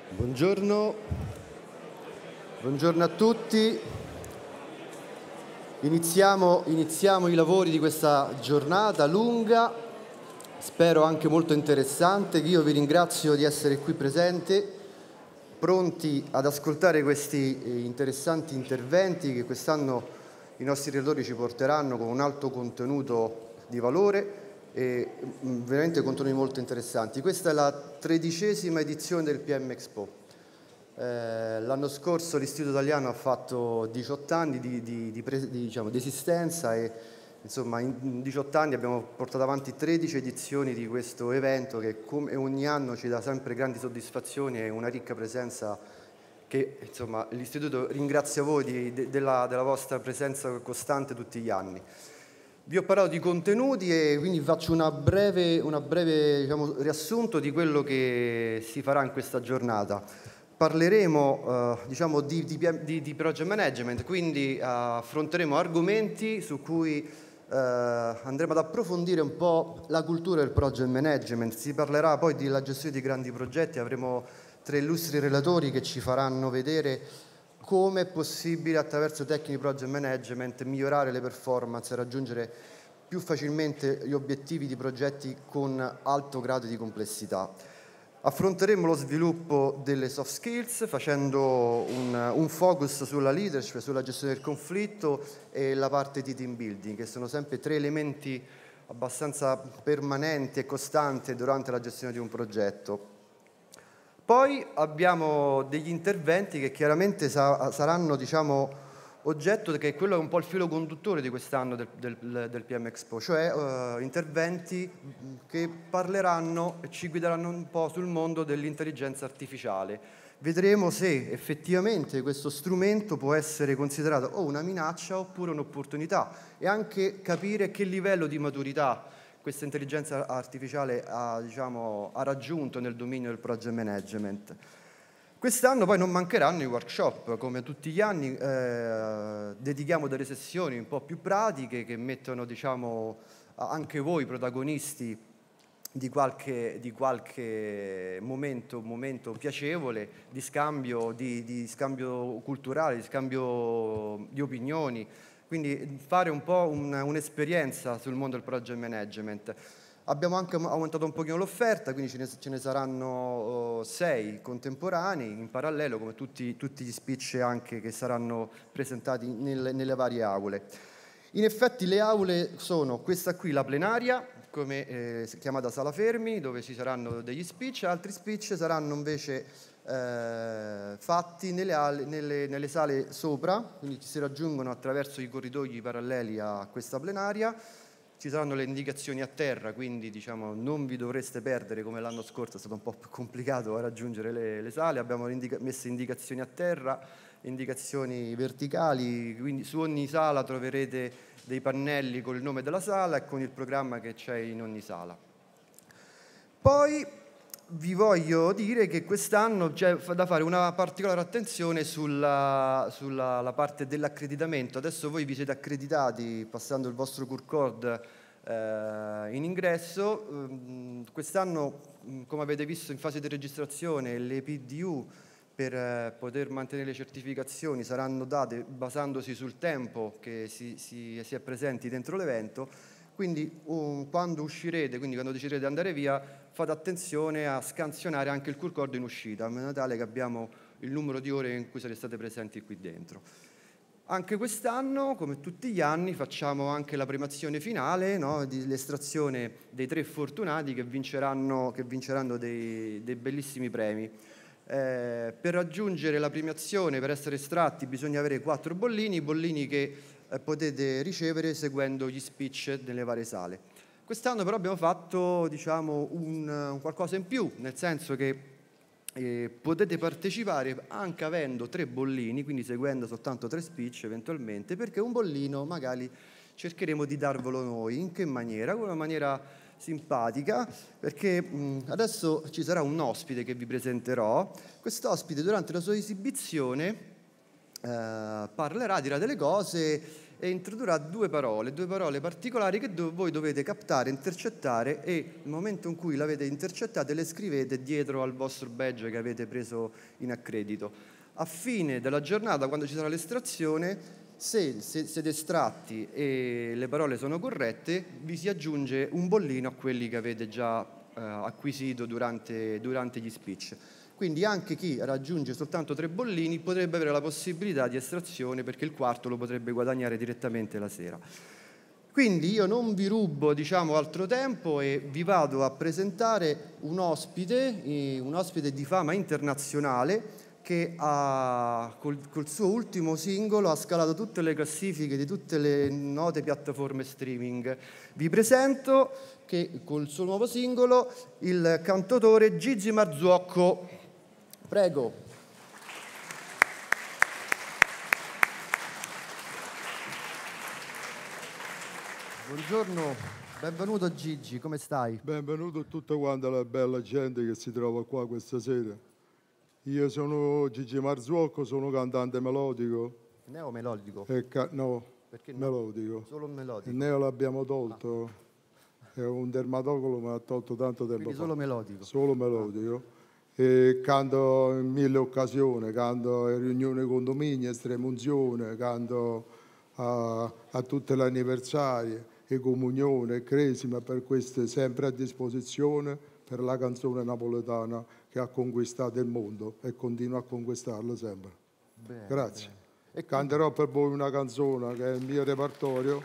Buongiorno, buongiorno a tutti. Iniziamo i lavori di questa giornata lunga, spero anche molto interessante. Io vi ringrazio di essere qui presenti, pronti ad ascoltare questi interessanti interventi che quest'anno i nostri relatori ci porteranno con un alto contenuto di valore e veramente contenuti molto interessanti. Questa è la 13ª edizione del PM Expo. L'anno scorso l'Istituto Italiano ha fatto 18 anni di esistenza e insomma in 18 anni abbiamo portato avanti 13 edizioni di questo evento che come ogni anno ci dà sempre grandi soddisfazioni e una ricca presenza che insomma l'Istituto ringrazia voi della vostra presenza costante tutti gli anni. Vi ho parlato di contenuti e quindi faccio una breve riassunto di quello che si farà in questa giornata. Parleremo di project management, quindi affronteremo argomenti su cui andremo ad approfondire un po' la cultura del project management. Si parlerà poi della gestione di grandi progetti, avremo 3 illustri relatori che ci faranno vedere come è possibile attraverso tecniche di project management migliorare le performance e raggiungere più facilmente gli obiettivi di progetti con alto grado di complessità. Affronteremo lo sviluppo delle soft skills facendo un focus sulla leadership, sulla gestione del conflitto e la parte di team building, che sono sempre 3 elementi abbastanza permanenti e costanti durante la gestione di un progetto. Poi abbiamo degli interventi che chiaramente saranno oggetto, che è quello che è un po' il filo conduttore di quest'anno del PM Expo, cioè interventi che parleranno e ci guideranno un po' sul mondo dell'intelligenza artificiale. Vedremo se effettivamente questo strumento può essere considerato o una minaccia oppure un'opportunità e anche capire che livello di maturità questa intelligenza artificiale ha raggiunto nel dominio del project management. Quest'anno poi non mancheranno i workshop, come tutti gli anni dedichiamo delle sessioni un po' più pratiche che mettono anche voi protagonisti di qualche momento piacevole di scambio culturale, di scambio di opinioni. Quindi fare un po' un'esperienza sul mondo del project management. Abbiamo anche aumentato un pochino l'offerta, quindi ce ne saranno 6 contemporanei in parallelo, come tutti gli speech anche che saranno presentati nelle varie aule. In effetti le aule sono questa qui, la plenaria, come chiamata Sala Fermi, dove ci saranno degli speech, altri speech saranno invece fatti nelle sale sopra, quindi si raggiungono attraverso i corridoi paralleli a questa plenaria. Ci saranno le indicazioni a terra, quindi non vi dovreste perdere come l'anno scorso, è stato un po' più complicato a raggiungere le sale. Abbiamo messo indicazioni a terra, indicazioni verticali, quindi su ogni sala troverete dei pannelli con il nome della sala e con il programma che c'è in ogni sala. Poi vi voglio dire che quest'anno c'è da fare una particolare attenzione sulla parte dell'accreditamento. Adesso voi vi siete accreditati passando il vostro QR code in ingresso. Quest'anno, come avete visto in fase di registrazione, le PDU per poter mantenere le certificazioni saranno date basandosi sul tempo che si è presenti dentro l'evento. Quindi quando uscirete, quindi quando deciderete di andare via, fate attenzione a scansionare anche il QR code in uscita, in modo tale che abbiamo il numero di ore in cui sarete state presenti qui dentro. Anche quest'anno, come tutti gli anni, facciamo anche la premiazione finale, no, di l'estrazione dei 3 fortunati che vinceranno dei bellissimi premi. Per raggiungere la premiazione, per essere estratti, bisogna avere 4 bollini che potete ricevere seguendo gli speech delle varie sale. Quest'anno però abbiamo fatto un qualcosa in più, nel senso che potete partecipare anche avendo 3 bollini, quindi seguendo soltanto 3 speech eventualmente, perché un bollino magari cercheremo di darvelo noi. In che maniera? Con una maniera simpatica, perché adesso ci sarà un ospite che vi presenterò. Quest'ospite durante la sua esibizione parlerà, dirà delle cose e introdurrà due parole particolari che voi dovete captare, intercettare, e nel momento in cui l'avete intercettate le scrivete dietro al vostro badge che avete preso in accredito. A fine della giornata, quando ci sarà l'estrazione, se siete estratti e le parole sono corrette, vi si aggiunge un bollino a quelli che avete già acquisito durante gli speech. Quindi anche chi raggiunge soltanto 3 bollini potrebbe avere la possibilità di estrazione, perché il quarto lo potrebbe guadagnare direttamente la sera. Quindi io non vi rubo, altro tempo e vi vado a presentare un ospite di fama internazionale che col suo ultimo singolo ha scalato tutte le classifiche di tutte le note piattaforme streaming. Vi presento che col suo nuovo singolo il cantautore Gigi Marzuocco. Prego. Buongiorno, benvenuto Gigi, come stai? Benvenuto a tutta quanta la bella gente che si trova qua questa sera. Io sono Gigi Marzuocco, sono cantante melodico. Neomelodico? No, perché no? Melodico. Solo melodico? Il neo l'abbiamo tolto, è un dermatologo, ma ha tolto tanto tempo Quindi fa. solo melodico? Solo melodico. E canto in 1000 occasioni, canto a riunioni condomini, estremunzione, canto a tutte le anniversarie, e comunione, e cresima, per queste sempre a disposizione per la canzone napoletana che ha conquistato il mondo e continua a conquistarlo sempre. Bene, grazie. Bene. Canterò per voi una canzone che è il mio repertorio,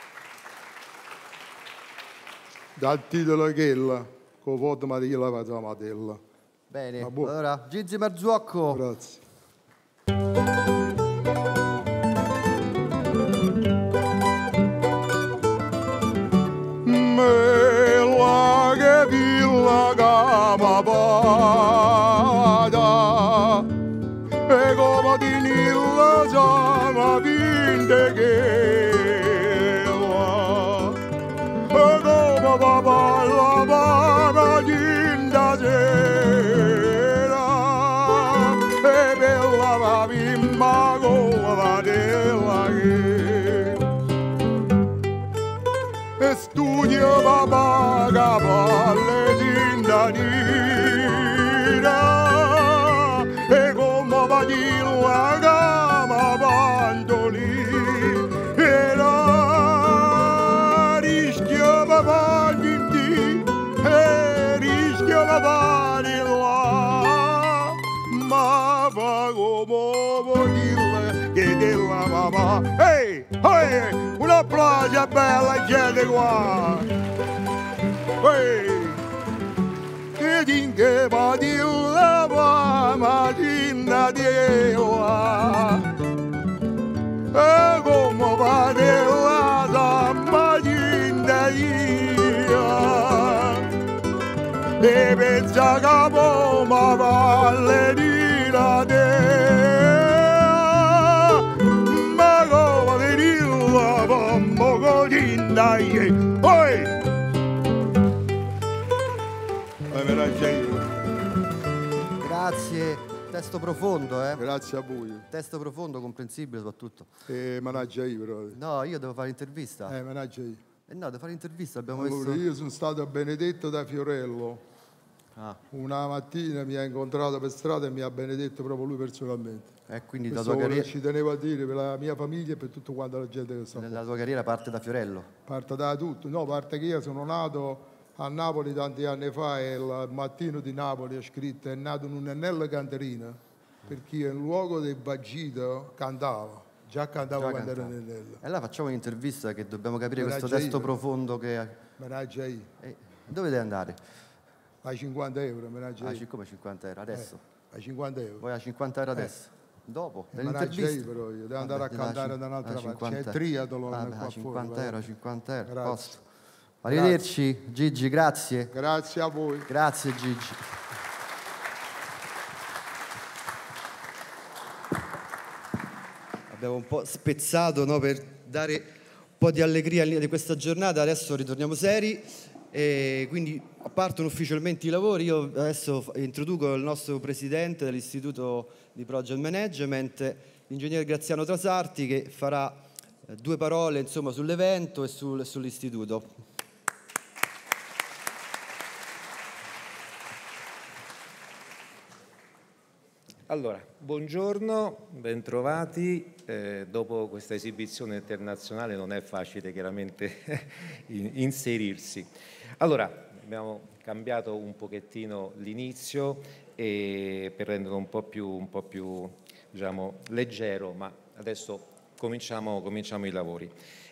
dal titolo Chella, con voto Maria la Matella. Bene, allora Gigi Marzuocco. Grazie. Mela che villa camavada e come di nilla sama vinte che la e come papà la mano ginda sera e bella la bimba con la della che studio papà capalle d'indanira e come va di la cama bandoli e la rischio papà di e rischio papà di là ma va come dire che della papà ehi ehi un applauso a bella gente qua ehi che dinche va di la mamma ginna di là e come va della mamma ginna e pensa che ma valle di la ma come di la mamma ginna oi Grazie, testo profondo, Grazie a voi. Testo profondo, comprensibile soprattutto. Managgia io però. No, io devo fare l'intervista. Managgia io. No, devo fare l'intervista, abbiamo allora, messo... Io sono stato benedetto da Fiorello. Una mattina mi ha incontrato per strada e mi ha benedetto proprio lui personalmente. Quindi la tua carriera... Ci tenevo a dire per la mia famiglia e per tutta quanta la gente che sta qua. La tua carriera parte da Fiorello? Parte da tutto. No, parte che io sono nato a Napoli tanti anni fa e il mattino di Napoli è scritto è nato in un'annella canterina perché in luogo del Baggito cantava. Già cantavo quando ero nell'ella. E allora facciamo un'intervista che dobbiamo capire questo testo profondo che... Managgia io. Dove devi andare? A 50 euro, managgia io. Come 50 euro? Adesso? A 50 euro. Vuoi a 50 euro adesso? Dopo? Managgia io però io. Devo andare a cantare da un'altra parte. C'è il triathlon qua 50 euro, 50 euro. Grazie. Posto. Arrivederci Gigi, grazie. Grazie a voi. Grazie Gigi. Abbiamo un po' spezzato, no, per dare un po' di allegria di questa giornata. Adesso ritorniamo seri e quindi partono ufficialmente i lavori. Io adesso introduco il nostro presidente dell'Istituto di Project Management, l'ingegnere Graziano Trasarti, che farà Due parole insomma sull'evento e sull'istituto. Allora, buongiorno, bentrovati. Dopo questa esibizione internazionale non è facile chiaramente inserirsi. Allora, abbiamo cambiato un pochettino l'inizio per renderlo un po' più diciamo, leggero, ma adesso cominciamo i lavori.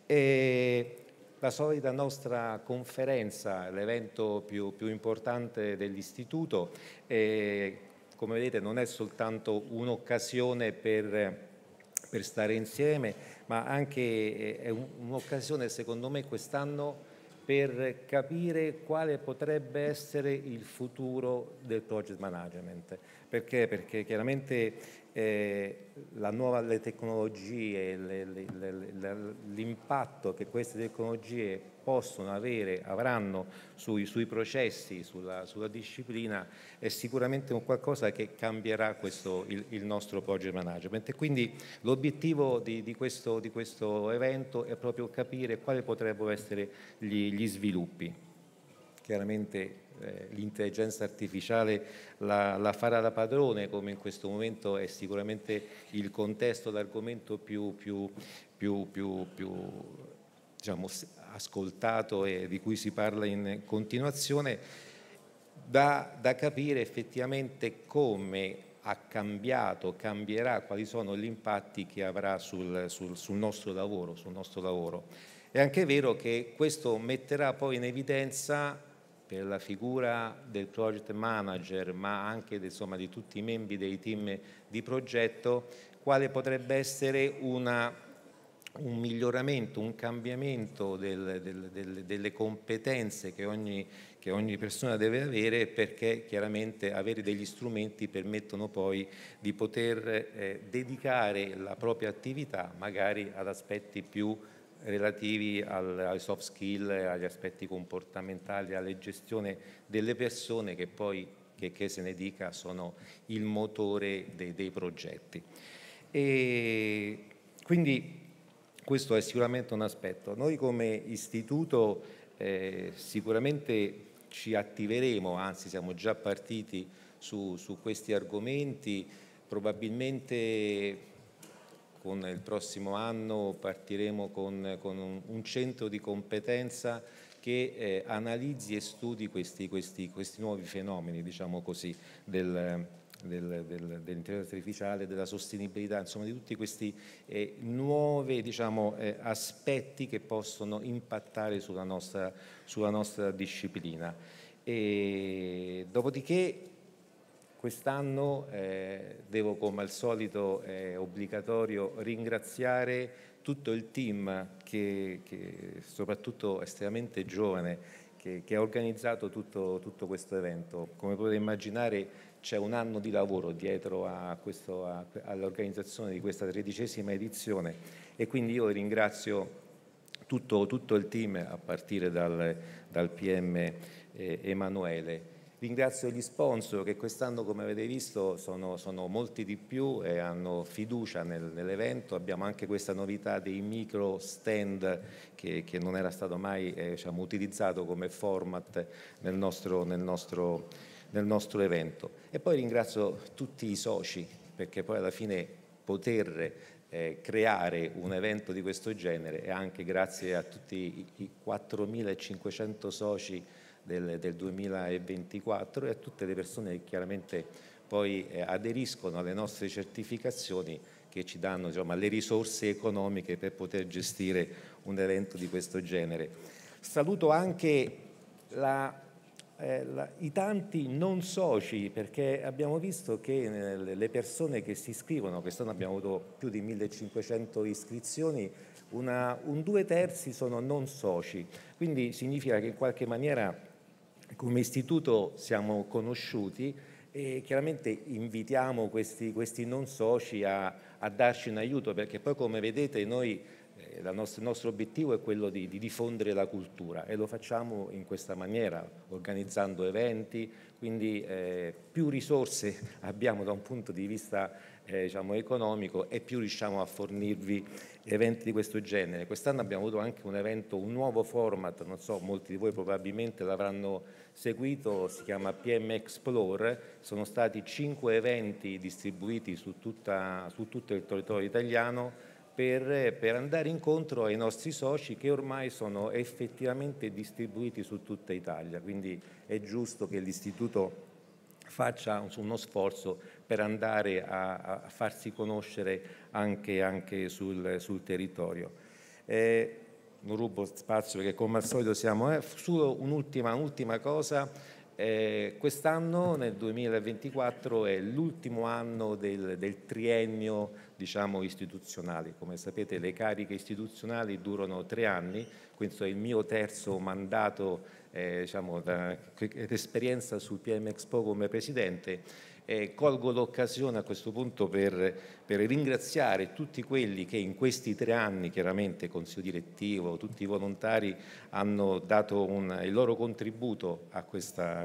La solita nostra conferenza, l'evento più importante dell'istituto, come vedete non è soltanto un'occasione per stare insieme, ma anche è un'occasione secondo me quest'anno per capire quale potrebbe essere il futuro del project management. Perché? Perché chiaramente le tecnologie, l'impatto che queste tecnologie avranno sui processi, sulla disciplina, è sicuramente un qualcosa che cambierà il nostro project management. E quindi l'obiettivo di questo evento è proprio capire quali potrebbero essere gli sviluppi. Chiaramente l'intelligenza artificiale la farà da padrone, come in questo momento è sicuramente il contesto, l'argomento più diciamo, ascoltato e di cui si parla in continuazione, da capire effettivamente come ha cambiato, cambierà, quali sono gli impatti che avrà sul nostro lavoro. È anche vero che questo metterà poi in evidenza, per la figura del project manager, ma anche insomma, di tutti i membri dei team di progetto, quale potrebbe essere un miglioramento, un cambiamento delle competenze che ogni persona deve avere, perché chiaramente avere degli strumenti permettono poi di poter dedicare la propria attività magari ad aspetti più relativi ai soft skill, agli aspetti comportamentali, alla gestione delle persone che poi, che se ne dica, sono il motore dei progetti. E quindi questo è sicuramente un aspetto. Noi come istituto sicuramente ci attiveremo, anzi siamo già partiti su questi argomenti, probabilmente con il prossimo anno partiremo con un centro di competenza che analizzi e studi questi nuovi fenomeni, diciamo così, dell'intelligenza artificiale, della sostenibilità, insomma di tutti questi nuovi diciamo, aspetti che possono impattare sulla nostra disciplina. E dopodiché quest'anno devo, come al solito, è obbligatorio ringraziare tutto il team che soprattutto estremamente giovane, che ha organizzato tutto questo evento. Come potete immaginare c'è un anno di lavoro dietro all'organizzazione di questa 13ª edizione, e quindi io ringrazio tutto il team a partire dal PM Emanuele. Ringrazio gli sponsor che quest'anno, come avete visto, sono molti di più e hanno fiducia nell'evento. Abbiamo anche questa novità dei micro stand che non era stato mai diciamo, utilizzato come format nel nostro evento. E poi ringrazio tutti i soci, perché poi alla fine poter creare un evento di questo genere è anche grazie a tutti i 4.500 soci del 2024 e a tutte le persone che chiaramente poi aderiscono alle nostre certificazioni, che ci danno insomma, le risorse economiche per poter gestire un evento di questo genere. Saluto anche i tanti non soci, perché abbiamo visto che le persone che si iscrivono, quest'anno abbiamo avuto più di 1.500 iscrizioni, un 2/3 sono non soci, quindi significa che in qualche maniera come istituto siamo conosciuti e chiaramente invitiamo questi non soci a darci un aiuto, perché poi come vedete noi il nostro obiettivo è quello di diffondere la cultura, e lo facciamo in questa maniera, organizzando eventi, quindi più risorse abbiamo da un punto di vista diciamo, economico, e più riusciamo a fornirvi eventi di questo genere. Quest'anno abbiamo avuto anche un evento, un nuovo format, non so, molti di voi probabilmente l'avranno seguito, si chiama PM Explore. Sono stati 5 eventi distribuiti su tutto il territorio italiano per andare incontro ai nostri soci, che ormai sono effettivamente distribuiti su tutta Italia, quindi è giusto che l'Istituto faccia uno sforzo per andare a farsi conoscere anche sul territorio. Non rubo spazio perché come al solito siamo... Solo un'ultima cosa. Quest'anno, nel 2024, è l'ultimo anno del triennio, diciamo, istituzionale. Come sapete, le cariche istituzionali durano 3 anni, questo è il mio terzo mandato, diciamo, d'esperienza sul PM Expo come presidente. Colgo l'occasione a questo punto per ringraziare tutti quelli che in questi 3 anni, chiaramente consiglio direttivo, tutti i volontari, hanno dato il loro contributo a questa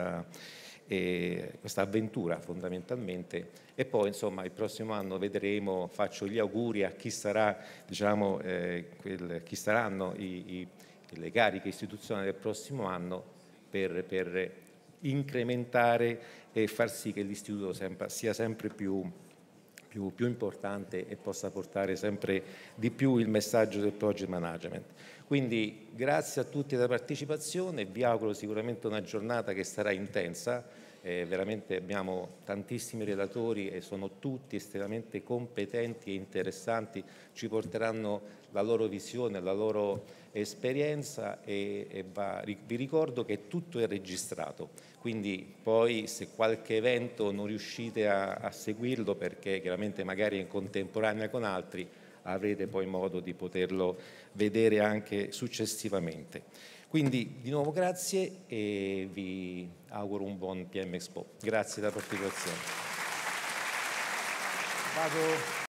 avventura fondamentalmente. E poi insomma il prossimo anno vedremo, faccio gli auguri a chi sarà, diciamo, chi saranno le cariche istituzionali del prossimo anno per incrementare e far sì che l'istituto sia sempre più importante e possa portare sempre di più il messaggio del project management. Quindi grazie a tutti della partecipazione, vi auguro sicuramente una giornata che sarà intensa, veramente abbiamo tantissimi relatori e sono tutti estremamente competenti e interessanti, ci porteranno la loro visione, la loro esperienza vi ricordo che tutto è registrato, quindi poi se qualche evento non riuscite a seguirlo perché chiaramente magari è in contemporanea con altri, avrete poi modo di poterlo vedere anche successivamente. Quindi di nuovo grazie e vi auguro un buon PM Expo. Grazie della partecipazione.